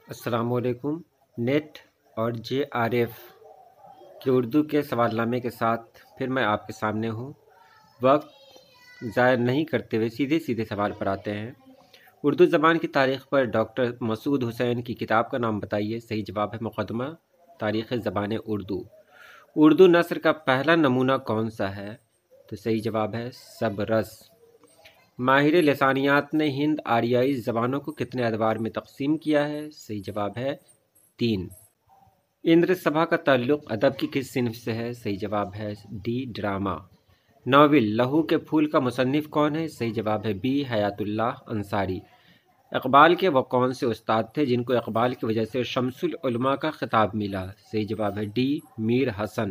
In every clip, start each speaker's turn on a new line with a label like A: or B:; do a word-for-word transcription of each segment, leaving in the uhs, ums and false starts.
A: السلام علیکم۔ نیٹ اور جے آر ایف کے اردو کے سوال نامے کے ساتھ پھر میں آپ کے سامنے ہوں۔ وقت ضائع نہیں کرتے ہوئے سیدھے سیدھے سوال پر آتے ہیں۔ اردو زبان کی تاریخ پر ڈاکٹر مسعود حسین کی کتاب کا نام بتائیے۔ صحیح جواب ہے مقدمہ تاریخ زبان اردو۔ اردو نثر کا پہلا نمونہ کون سا ہے؟ تو صحیح جواب ہے سبرس۔ ماہر لسانیات نے ہند آریائی زبانوں کو کتنے ادوار میں تقسیم کیا ہے؟ صحیح جواب ہے تین۔ اندر سبھا کا تعلق ادب کی کس صنف سے ہے؟ صحیح جواب ہے ڈی ڈرامہ۔ ناول لہو کے پھول کا مصنف کون ہے؟ صحیح جواب ہے بی حیات اللہ انصاری۔ اقبال کے وہ کون سے استاد تھے جن کو اقبال کی وجہ سے شمس العلماء کا خطاب ملا؟ صحیح جواب ہے ڈی میر حسن۔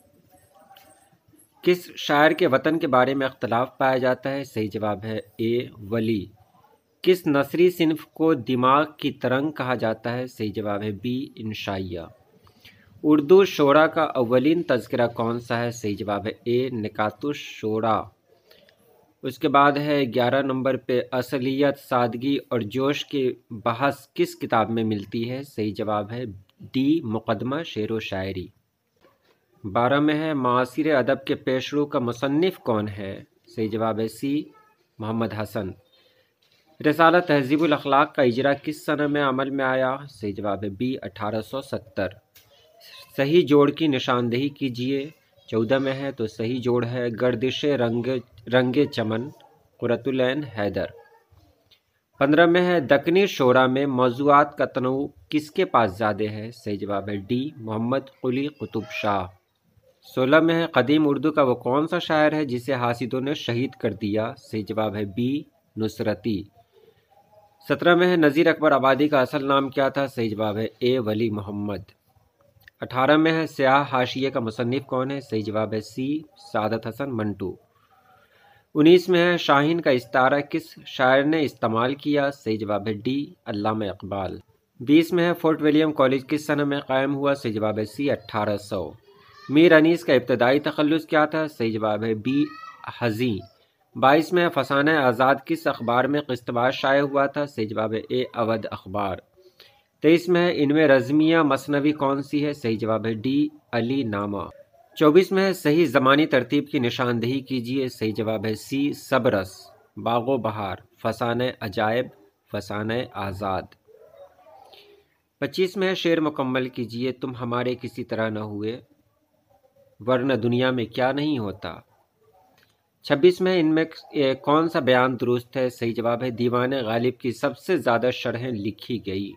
A: کس شاعر کے وطن کے بارے میں اختلاف پایا جاتا ہے؟ صحیح جواب ہے اے ولی۔ کس نثری صنف کو دماغ کی ترنگ کہا جاتا ہے؟ صحیح جواب ہے بی انشائیہ۔ اردو شعراء کا اولین تذکرہ کون سا ہے؟ صحیح جواب ہے اے نکات الشعراء۔ اس کے بعد ہے گیارہ نمبر پہ اصلیت، سادگی اور جوش کی بحث کس کتاب میں ملتی ہے؟ صحیح جواب ہے ڈی مقدمہ شعر و شاعری۔ بارہ میں ہے معاصر ادب کے پیشرو کا مصنف کون ہے؟ صحیح جواب ہے سی محمد حسن۔ رسالہ تہذیب الاخلاق کا اجرا کس سنہ میں عمل میں آیا؟ صحیح جواب ہے بی اٹھارہ سو ستر۔ صحیح جوڑ کی نشاندہی کیجیے۔ چودہ میں ہے تو صحیح جوڑ ہے گردش رنگ رنگ چمن قرۃ العین حیدر۔ پندرہ میں ہے دکنی شعراء میں موضوعات کا تنوع کس کے پاس زیادہ ہے؟ صحیح جواب ہے ڈی محمد قلی قطب شاہ۔ سولہ میں ہے قدیم اردو کا وہ کون سا شاعر ہے جسے حاسدوں نے شہید کر دیا؟ صحیح جواب ہے بی نصرتی۔ سترہ میں ہے نذیر اکبر آبادی کا اصل نام کیا تھا؟ صحیح جواب ہے اے ولی محمد۔ اٹھارہ میں ہے سیاہ حاشیے کا مصنف کون ہے؟ صحیح جواب ہے سی سعادت حسن منٹو۔ انیس میں ہے شاہین کا استعارہ کس شاعر نے استعمال کیا؟ صحیح جواب ہے ڈی علامہ اقبال۔ بیس میں ہے فورٹ ولیم کالج کس سنہ میں قائم ہوا؟ صحیح جواب ہے سی اٹھارہ سو۔ میر انیس کا ابتدائی تخلص کیا تھا؟ صحیح جواب ہے بی حزیں۔ بائیس میں فسانہ آزاد کس اخبار میں قسط وار شائع ہوا تھا؟ صحیح جواب ہے اے اودھ اخبار۔ تیئیس میں ہے ان میں رزمیہ مثنوی کون سی ہے؟ صحیح جواب ہے ڈی علی نامہ۔ چوبیس میں ہے صحیح زمانی ترتیب کی نشاندہی کیجیے۔ صحیح جواب ہے سی سبرس، باغ و بہار، فسانہ عجائب، فسانہ آزاد۔ پچیس میں ہے شعر مکمل کیجیے۔ تم ہمارے کسی طرح نہ ہوئے ورنہ دنیا میں کیا نہیں ہوتا۔ چھبیس میں ان میں کون سا بیان درست ہے؟ صحیح جواب ہے دیوان غالب کی سب سے زیادہ شرحیں لکھی گئی۔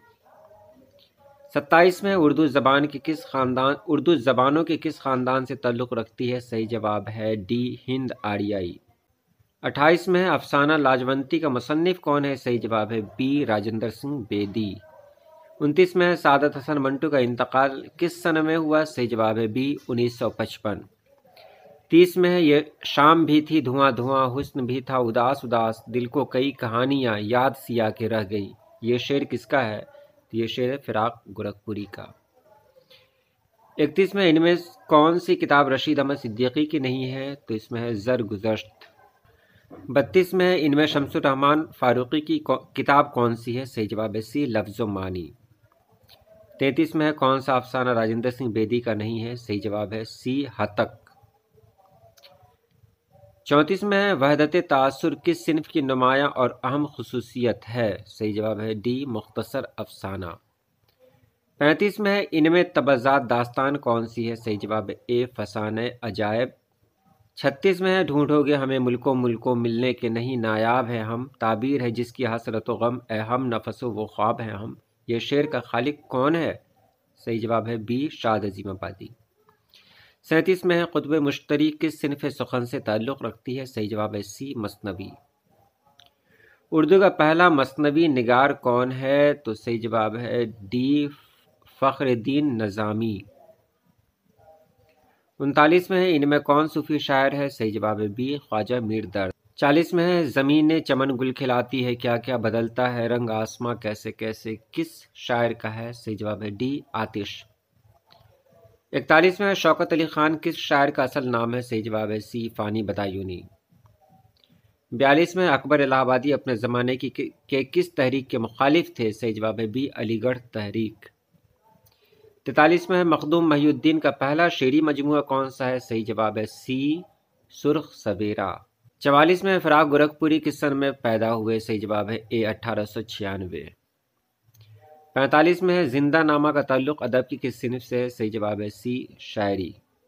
A: ستائیس میں اردو زبان کی کس خاندان اردو زبانوں کے کس خاندان سے تعلق رکھتی ہے؟ صحیح جواب ہے ڈی ہند آریائی۔ اٹھائیس میں افسانہ لاجونتی کا مصنف کون ہے؟ صحیح جواب ہے بی راجندر سنگھ بیدی۔ انتیس میں سعادت حسن منٹو کا انتقال کس سنہ میں ہوا؟ صحیح جواب ہے بی انیس سو پچپن۔ تیس میں ہے یہ شام بھی تھی دھواں دھواں، حسن بھی تھا اداس اداس، دل کو کئی کہانیاں یاد سیا کے رہ گئی۔ یہ شعر کس کا ہے؟ یہ شعر ہے فراق گورکھپوری کا۔ اکتیس میں ان میں کون سی کتاب رشید احمد صدیقی کی نہیں ہے؟ تو اس میں ہے زرگزشت۔ بتیس میں ان میں شمس الرحمن فاروقی کی کتاب کون سی ہے؟ صحیح جواب ہے سی لفظ و معنی۔ تینتیس میں ہے کون سا افسانہ راجندر سنگھ بیدی کا نہیں ہے؟ صحیح جواب ہے سی ہتک۔ چونتیس میں ہے وحدت تاثر کس صنف کی نمایاں اور اہم خصوصیت ہے؟ صحیح جواب ہے ڈی مختصر افسانہ۔ پینتیس میں ہے ان میں تبضات داستان کون سی ہے؟ صحیح جواب ہے اے فسانہ عجائب۔ چھتیس میں ہے ڈھونڈو گے ہمیں ملکوں ملکوں ملنے کے نہیں نایاب ہے ہم، تعبیر ہے جس کی حسرت و غم اے ہم نفس و وہ خواب ہیں ہم۔ یہ شعر کا خالق کون ہے؟ صحیح جواب ہے بی شاد عظیم آبادی۔ سینتیس میں ہے قطب مشتری کس صنف سخن سے تعلق رکھتی ہے؟ صحیح جواب ہے سی مثنوی۔ اردو کا پہلا مثنوی نگار کون ہے؟ تو صحیح جواب ہے ڈی فخر الدین نظامی۔ انتالیس میں ہے ان میں کون صوفی شاعر ہے؟ صحیح جواب ہے بی خواجہ میر درد۔ چالیس میں ہے زمین چمن گل کھلاتی ہے کیا کیا بدلتا ہے رنگ آسماں کیسے کیسے کس شاعر کا ہے؟ صحیح جواب ہے ڈی آتش۔ اکتالیس میں شوکت علی خان کس شاعر کا اصل نام ہے؟ صحیح جواب ہے سی فانی بدایونی۔ بیالیس میں اکبر الہ آبادی اپنے زمانے کی کے کس تحریک کے مخالف تھے؟ صحیح جواب ہے بی علی گڑھ تحریک۔ تینتالیس میں مخدوم محی الدین کا پہلا شعری مجموعہ کون سا ہے؟ صحیح جواب ہے سی سرخ سویرا۔ چوالیس میں فراق گورکھپوری کس سن میں پیدا ہوئے؟ صحیح جواب ہے اے اٹھارہ سو چھیانوے۔ پینتالیس میں ہے زندہ نامہ کا تعلق ادب کی کس صنف سے ہے؟ صحیح جواب ہے سی شاعری۔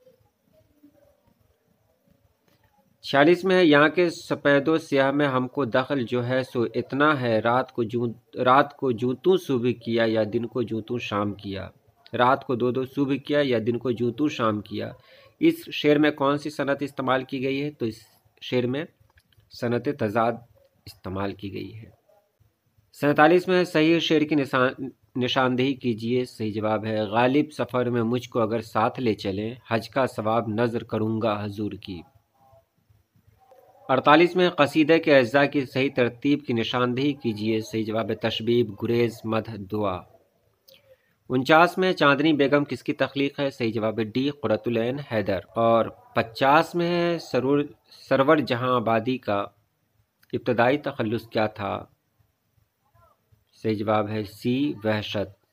A: چھیالیس میں ہے یہاں کے سپید و سیاہ میں ہم کو دخل جو ہے سو اتنا ہے، رات کو جوں رات کو جوں توں صبح کیا یا دن کو جوں توں شام کیا۔ رات کو دو دو صبح کیا یا دن کو جوں توں شام کیا۔ اس شعر میں کون سی صنعت استعمال کی گئی ہے؟ تو اس شعر میں صنعت تضاد استعمال کی گئی ہے۔ سینتالیس میں صحیح شعر کی نشان نشاندہی کیجیے۔ صحیح جواب ہے غالب سفر میں مجھ کو اگر ساتھ لے چلیں، حج کا ثواب نذر کروں گا حضور کی۔ اڑتالیس میں قصیدے کے اجزاء کی صحیح ترتیب کی نشاندہی کیجیے۔ صحیح جواب ہے تشبیب، گریز، مدح، دعا۔ انچاس میں چاندنی بیگم کس کی تخلیق ہے؟ صحیح جواب ہے ڈی قرۃ العین حیدر۔ اور پچاس میں ہے سرور سرور جہاں آبادی کا ابتدائی تخلص کیا تھا؟ صحیح جواب ہے سی وحشت۔